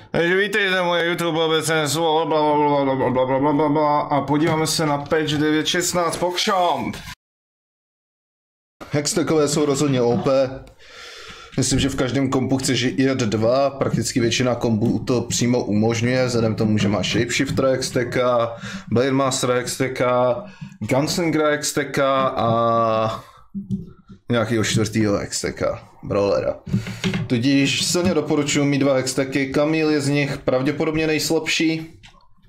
Takže vítejte na moje YouTube a podíváme se na patch 9.16 PogChamp. Hextechové jsou rozhodně OP. Myslím, že v každém kompu chceš jet dva, prakticky většina kompů to přímo umožňuje, vzhledem k tomu, že má Shapeshifter Hextecha, Blademaster Hextecha, Gunslinger Hextecha a nějakého čtvrtýho Hextecha, Brawlera. Tudíž silně doporučuji mít dva Hextechy, Camille je z nich pravděpodobně nejslabší.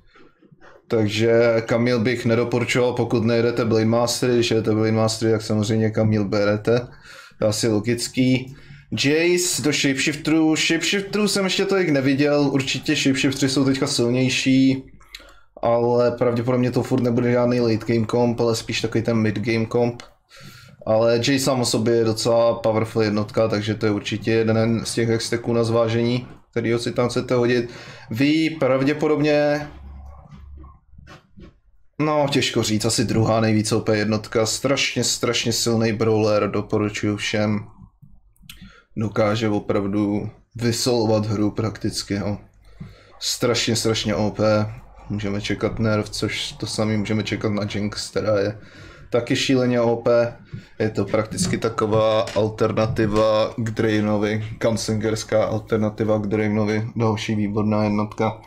Takže Camille bych nedoporučoval, pokud nejedete Blademastery, když jedete Blademastery, tak samozřejmě Camille berete. To je asi logický. Jace do Shapeshifterů. Shapeshifterů jsem ještě tolik neviděl, určitě Shapeshiftery jsou teďka silnější, ale pravděpodobně to furt nebude žádný late game comp, ale spíš takový ten mid game comp. Ale Jace sám o sobě je docela powerful jednotka, takže to je určitě jeden z těch hextechů na zvážení, kterýho si tam chcete hodit. Vy pravděpodobně, no těžko říct, asi druhá nejvíc OP jednotka, strašně silný brawler, doporučuji všem. Dokáže opravdu vysolovat hru prakticky, no. Strašně OP. Můžeme čekat nerv, což to samé můžeme čekat na Jinx, která je taky šíleně OP. Je to prakticky taková alternativa k Drainovi, Gunslingerská alternativa k Drainovi, další výborná jednotka.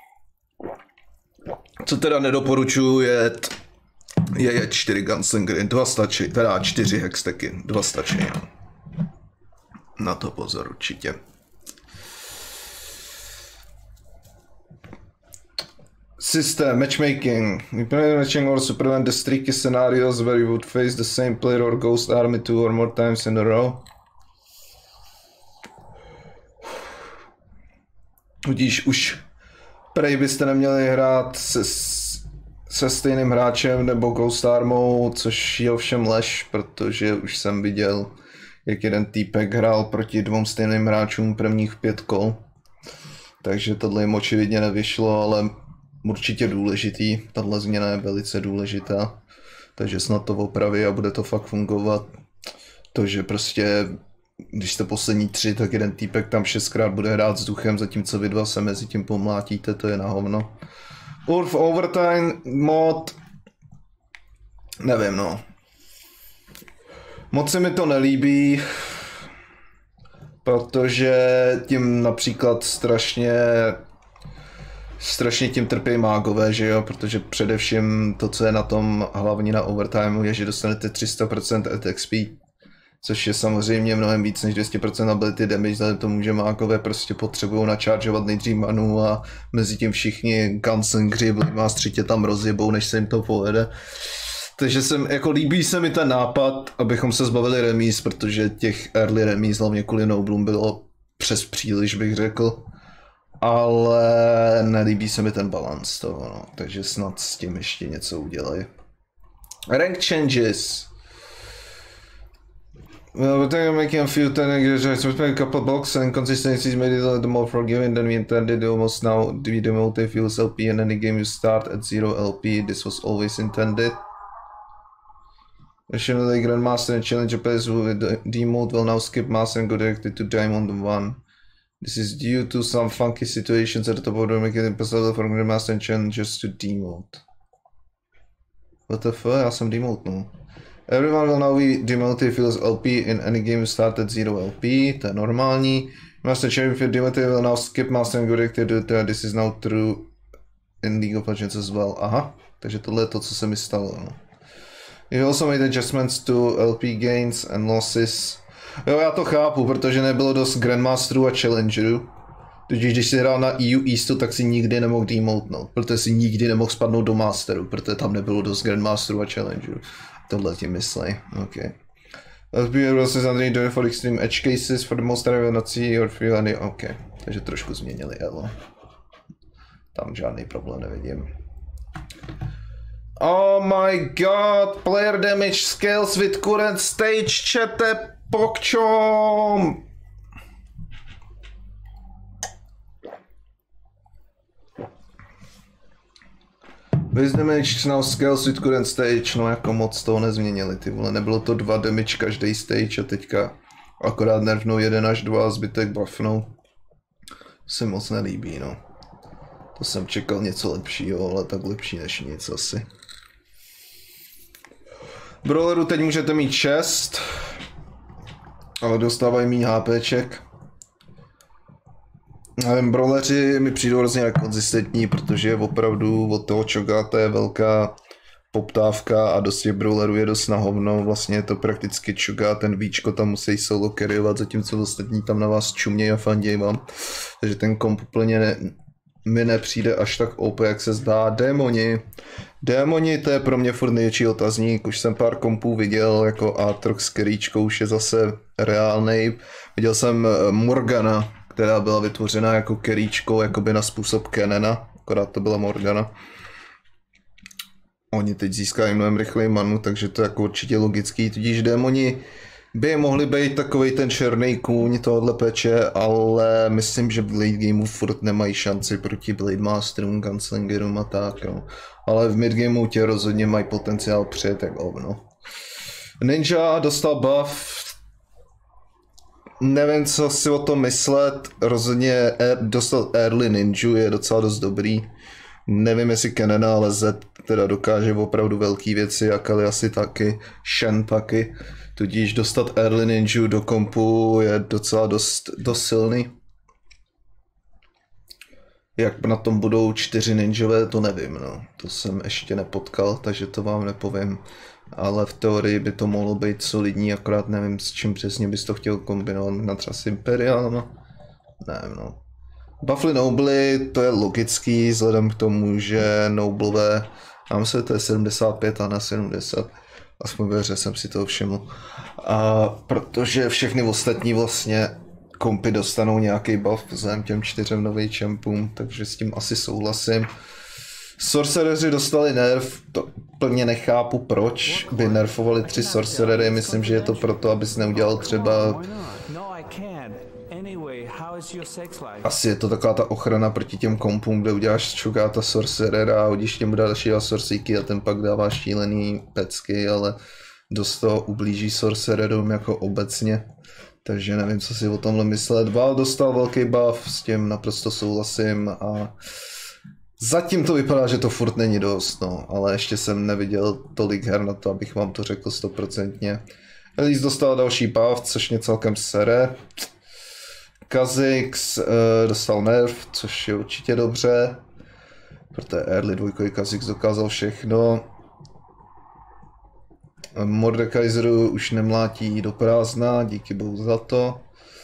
Co teda nedoporučuji je 4 Gunslingery, 2 stačí, teda 4 hextechy, 2 stačí. No. Na to pozor určitě. System, matchmaking. We play matching or supplement the streaky scenarios where you would face the same player or ghost army 2 or more times in a row. Tudíž už prej byste neměli hrát se stejným hráčem nebo ghost armou, což je ovšem lež, protože už jsem viděl, jak jeden týpek hrál proti 2 stejným hráčům prvních 5 kol. Takže tohle jim očividně nevyšlo, ale určitě důležitý. Tahle změna je velice důležitá. Takže snad to opraví a bude to fakt fungovat. To, že prostě, když jste poslední 3, tak jeden týpek tam 6krát bude hrát vzduchem, zatímco vy dva se mezi tím pomlátíte, to je na hovno. Urf Overtime mod, nevím no. Moc se mi to nelíbí, protože tím například strašně tím trpí mágové, že jo, protože především to, co je na tom hlavní na overtimeu, je, že dostanete 300% attack speed, což je samozřejmě mnohem víc než 200% ability damage, vzhledem tomu, že mágové prostě potřebují načaržovat nejdřív manu a mezi tím všichni Gunslingři, Blademastři tě tam rozjebou, než se jim to povede. Takže líbí se mi ten nápad, abychom se zbavili remíz, protože těch early remíz, hlavně kvůli Noblům, bylo přes příliš, bych řekl. Ale nelíbí se mi ten balans toho, no. Takže snad s tím ještě něco udělají. Rank changes. Well, we're taking making a few technical a couple blocks and inconsistencies made it a little more forgiving than we intended. Almost now we demote fuels LP and any game you start at 0 LP. This was always intended. Additionally, Grandmaster and Challenger players with the D-mode will now skip Master and go directly to Diamond 1. This is due to some funky situations at the top of the making it impossible for Grandmaster and Challengers to D-mode. What the fuck? Já jsem D-mode, no. Everyone will now be demoted if it LP in any game start at 0 LP, to je normální. Master Challenger demoted will now skip Master and go directly to this is now true in League of Legends as well. Aha, takže tohle je to, co se mi stalo, no. You also made adjustments to LP gains and losses. Jo, já to chápu, protože nebylo dost Grandmasterů a Challengerů. Tudíž když jsi hrál na EU Eastu, tak si nikdy nemohl demotnout, protože si nikdy nemohl spadnout do Masteru, protože tam nebylo dost Grandmasterů a Challengerů. Tohle ti myslej, ok. LP losses underneath for extreme edge cases, for the most I will not see or feel any, ok. Takže trošku změnili elo. Tam žádný problém nevidím. Oh my god, player damage scales with current stage čete PogChamp. Base damage now scales with current stage, no jako moc toho nezměnili, ty vole, nebylo to 2 damage každý stage a teďka akorát nervnou 1 až 2 a zbytek buffnou. Se moc nelíbí, no. To jsem čekal něco lepšího, ale tak lepší než nic asi. Brawleru teď můžete mít 6, ale dostávají méně HPček. Brawleři mi přijdou hrozně nekonzistentní, protože opravdu od toho Cho'Gatha je velká poptávka a dost těch brawlerů je dost na hovno. Vlastně je to prakticky Cho'Gath, ten víčko tam musí solo carryovat, zatímco ostatní tam na vás čumějí a fandějí vám. Takže ten komp úplně mi nepřijde až tak OP, jak se zdá. Démoni, to je pro mě furt největší otazník. Už jsem pár kompů viděl, jako Aatrox s Keríčkou už je zase reálnej. Viděl jsem Morgana, která byla vytvořena jako Keríčkou, jakoby na způsob Kenena, akorát to byla Morgana. Oni teď získají mnohem rychleji manu, takže to je jako určitě logický, tudíž démoni by mohli být takovej ten černý kůň tohohle peče, ale myslím, že v late gameu furt nemají šanci proti Blade Masterům, Gunslingerům a tak, no. Ale v midgameu tě rozhodně mají potenciál přijet jak ovno. Ninja dostal buff, nevím, co si o tom myslet, rozhodně dostal early ninju, je docela dost dobrý. Nevím, jestli Kenena, ale Zed teda dokáže opravdu velké věci, a Kali asi taky, Shen taky. Tudíž dostat early ninju do kompu je docela dost silný. Jak na tom budou 4 ninjové, to nevím, no. To jsem ještě nepotkal, takže to vám nepovím. Ale v teorii by to mohlo být solidní, akorát nevím, s čím přesně bys to chtěl kombinovat, na třeba s Imperiálem. Nevím, no. Buffly Nobly, to je logický, vzhledem k tomu, že Noblové, mám se, to je 75 a na 70. Aspoň ve hře jsem si toho všiml. A protože všechny ostatní vlastně kompy dostanou nějaký buff vzhledem těm 4 novým čempům, takže s tím asi souhlasím. Sorcereři dostali nerf, to plně nechápu, proč by nerfovali 3 sorcerery, myslím, že je to proto, abys neudělal třeba... Asi je to taková ta ochrana proti těm kompům, kde uděláš Cho'Gatha sorcerera a hodíš těmu dalšího sorcíky a ten pak dává šílený pecky, ale dost toho ublíží sorcererům jako obecně. Takže nevím, co si o tomhle myslet. Val dostal velký buff, s tím naprosto souhlasím a zatím to vypadá, že to furt není dost, no, ale ještě jsem neviděl tolik her na to, abych vám to řekl 100%. Elise dostal další buff, což mě celkem sere. Kha'Zix dostal nerf, což je určitě dobře, protože early 2 Kha'Zix dokázal všechno. Mordekaiseru už nemlátí do prázdna, díky bohu za to.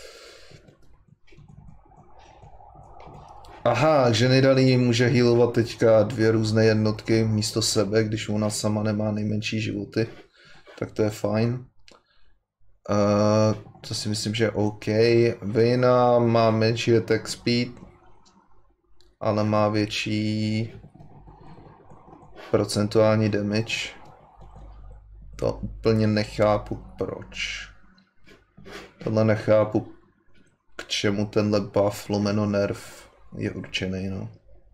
Aha, že Nidalee může healovat teďka 2 různé jednotky místo sebe, když ona sama nemá nejmenší životy, tak to je fajn. To si myslím, že je OK. Vayne má menší attack speed, ale má větší procentuální damage. To úplně nechápu proč. Tohle nechápu, k čemu tenhle buff lomeno nerf je určený, no.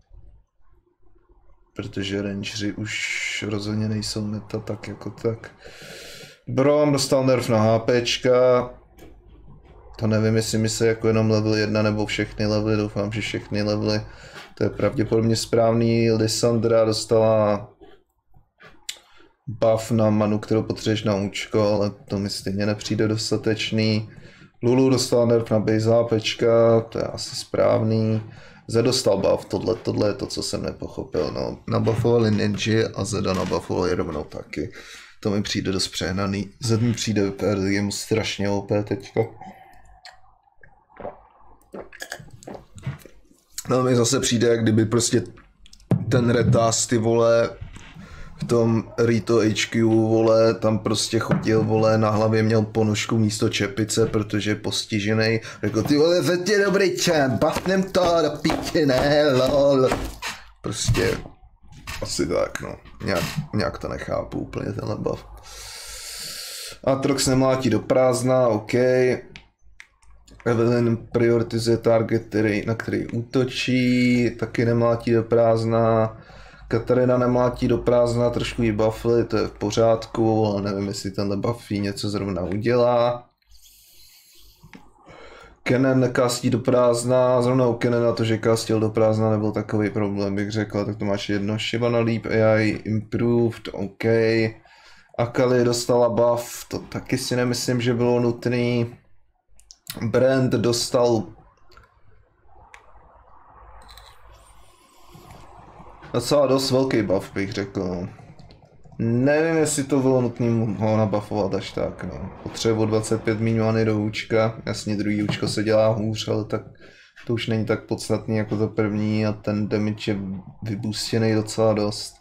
Protože rangeři už rozhodně nejsou meta tak jako tak. Braum dostal nerf na HPčka. To nevím, jestli myslí jako jenom level 1 nebo všechny levely, doufám, že všechny levely. To je pravděpodobně správný. Lissandra dostala buff na manu, kterou potřebuješ na účko, ale to mi stejně nepřijde dostatečný. Lulu dostala nerf na base HPčka, to je asi správný. Zed dostal buff, tohle je to, co jsem nepochopil, no. Nabuffovali Ninja a Zeda nabuffovali rovnou taky. To mi přijde dost přehnaný. Zed mi přijde jemu strašně OP teďka. No mi zase přijde, jak kdyby prostě ten retaz, ty vole, v tom Rito HQ, vole, tam prostě chodil, vole, na hlavě měl ponožku místo čepice, protože je postižený. Jako ty vole, Zed je dobrý čem, buffnem to do píči, ne, lol. Prostě asi tak, no. Nějak to nechápu úplně tenhle buff. Aatrox nemlátí do prázdna, OK. Evelyn prioritizuje target, na který útočí, taky nemlátí do prázdna. Katarina nemlátí do prázdna, trošku jí buffly, to je v pořádku, ale nevím, jestli tenhle buff jí něco zrovna udělá. Kennen kastí do prázdna, zrovna u Kennena to, že kastil do prázdna nebyl takový problém, bych řekl, tak to máš jedno. Shyvana Leap AI improved, OK. Akali dostala buff, to taky si nemyslím, že bylo nutný. Brand dostal docela dost velký buff, bych řekl. Nevím, jestli to bylo nutné ho nabuffovat až tak, no. Potřebuji 25 many do účka, jasně druhý účko se dělá hůř, ale tak to už není tak podstatný jako to první a ten damage je vybustěný docela dost.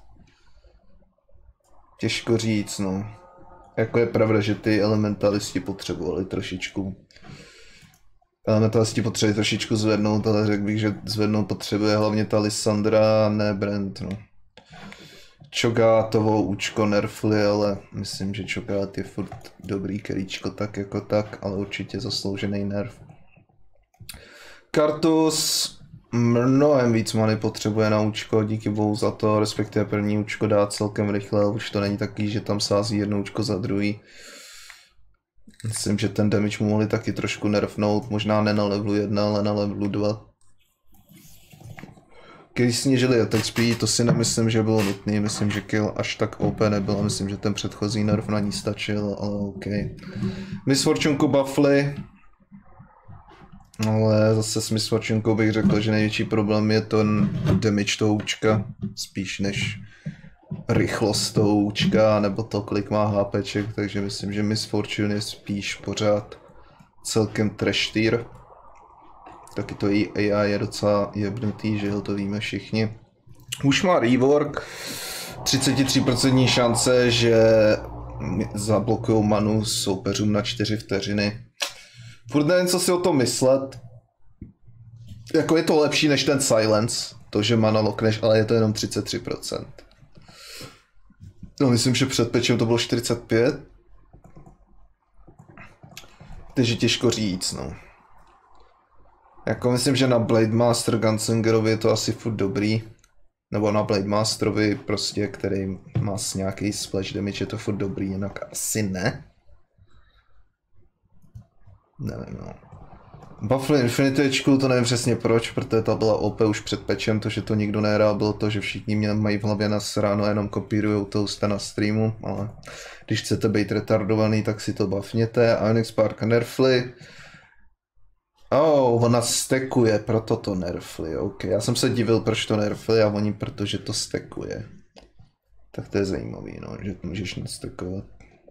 Těžko říct, no. Jako je pravda, že ty elementalisti potřebovali trošičku. Elementalisti potřebovali trošičku zvednout, ale řekl bych, že zvednout potřebuje hlavně ta Lissandra a ne Brand, no. Cho'Gathovo účko nerfli, ale myslím, že Cho'Gath je furt dobrý keríčko tak jako tak, ale určitě zasloužený nerf. Kartus mnohem víc many potřebuje na účko, díky bohu za to, respektive první účko dá celkem rychle, ale už to není takový, že tam sází jedno účko za druhý. Myslím, že ten damage mu mohli taky trošku nerfnout, možná ne na levelu 1, ale na levelu 2. Když snížili attack speed, to si nemyslím, že bylo nutné, myslím, že kill až tak OP nebyl, myslím, že ten předchozí nerf na ní stačil, ale OK. Miss Fortunku buffly, ale zase s Miss Fortunkou bych řekl, že největší problém je ten damage toho účka, spíš než rychlost toho účka, nebo to, kolik má HPček, takže myslím, že Miss Fortune je spíš pořád celkem trash tier. Taky to AI je docela jebnutý, že jo, to víme všichni. Už má rework, 33% šance, že zablokujou manu soupeřům na 4 vteřiny. Furt nevím, co si o tom myslet. Jako je to lepší než ten silence, to, že mana lokneš, ale je to jenom 33%. No, myslím, že před patchem to bylo 45. Takže těžko říct, no. Jako myslím, že na Blade Master Gunsingerovi je to asi furt dobrý. Nebo na Blade Masterovi prostě, který má nějaký splash damage, je to furt dobrý, jinak asi ne. Nevím, no. Buffle Infinitečku, to nevím přesně proč, protože ta byla OP už před patchem, to, že to nikdo nehrál, bylo to, že všichni mají v hlavě nasráno a jenom kopírujou Toasta na streamu, ale když chcete být retardovaný, tak si to buffněte. Ionic Spark nerfli. Ona stekuje, proto to nerfli, OK. Já jsem se divil, proč to nerfli a oni, protože to stekuje. Tak to je zajímavý, no, že můžeš nestekovat.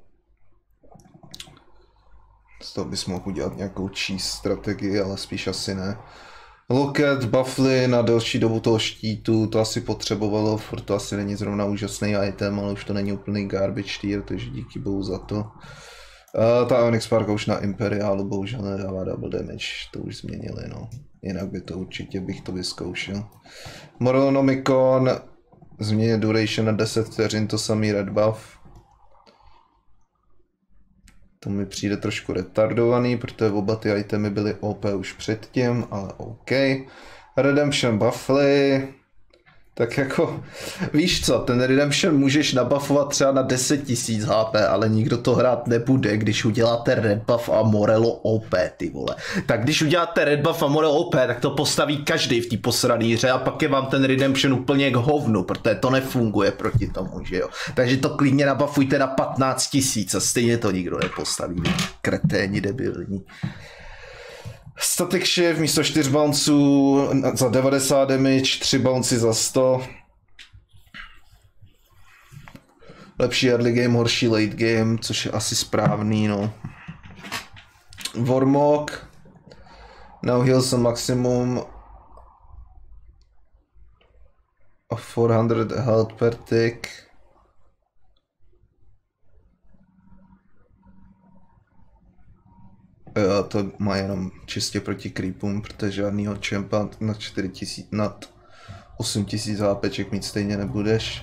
Z toho bys mohl udělat nějakou cheese strategii, ale spíš asi ne. Locket, buffly na delší dobu toho štítu, to asi potřebovalo, furt to asi není zrovna úžasný item, ale už to není úplný garbage tier, takže díky bohu za to. Ta Ionic Spark už na Imperialu bohužel nedává double damage, to už změnili, no. Jinak by to určitě bych to vyzkoušel. Morellonomicon, změně duration na 10 vteřin, to samý red buff. To mi přijde trošku retardovaný, protože oba ty itemy byly OP už předtím, ale OK. Redemption buffly. Tak jako, víš co, ten Redemption můžeš nabuffovat třeba na 10 000 HP, ale nikdo to hrát nebude, když uděláte Red Buff a Morello OP, ty vole. Tak když uděláte Red Buff a Morello OP, tak to postaví každý v té posraný hře a pak je vám ten Redemption úplně k hovnu, protože to nefunguje proti tomu, že jo. Takže to klidně nabuffujte na 15 000 a stejně to nikdo nepostaví, kreténi debilní. Static Shift místo 4 bounců za 90 damage, 3 bouncy za 100. Lepší early game, horší late game, což je asi správný, no. Warmog. Now heals a maximum of 400 health per tick. Jo, to má jenom čistě proti creepům, protože žádnýho champa nad 4000, nad 8000 HPček mít stejně nebudeš.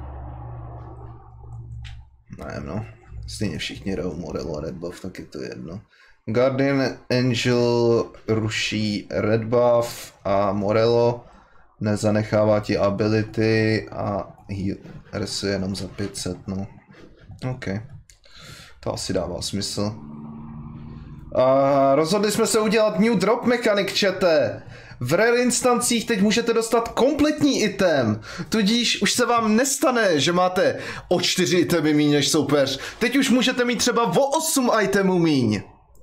Nevím, no. Stejně všichni hrajou Morello a Red Buff, tak je to jedno. Guardian Angel ruší Red Buff a Morello nezanechává ti ability a resuje jenom za 500, no. OK. To asi dává smysl. A rozhodli jsme se udělat New Drop Mechanic, čete. V rare instancích teď můžete dostat kompletní item, tudíž už se vám nestane, že máte o 4 itemy míň než soupeř. Teď už můžete mít třeba o 8 itemů míň.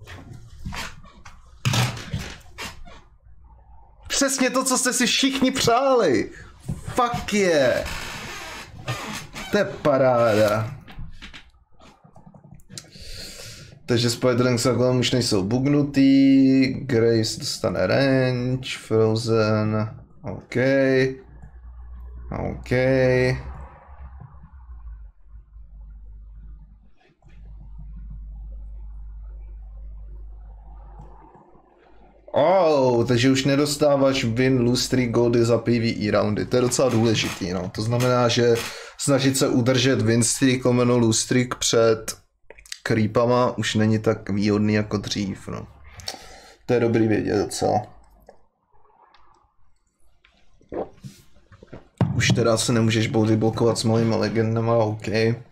Přesně to, co jste si všichni přáli. Fuck yeah. To je paráda. Takže Spiderlings a kolem už nejsou bugnutý, Grace dostane range, Frozen, OK. Takže už nedostáváš win, lose streak, goldy za PvE roundy, to je docela důležitý, no. To znamená, že snažit se udržet win streak, lomeno lose streak před creepama už není tak výhodný jako dřív, no. To je dobrý vědět docela. Už teda se nemůžeš boudy blokovat s malýma legendama, OK.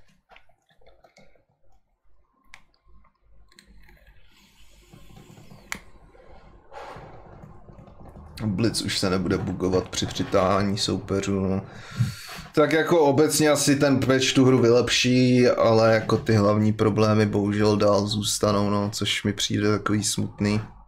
Blitz už se nebude bugovat při přitáhání soupeřů, no. Tak jako obecně asi ten patch tu hru vylepší, ale jako ty hlavní problémy bohužel dál zůstanou, no, což mi přijde takový smutný.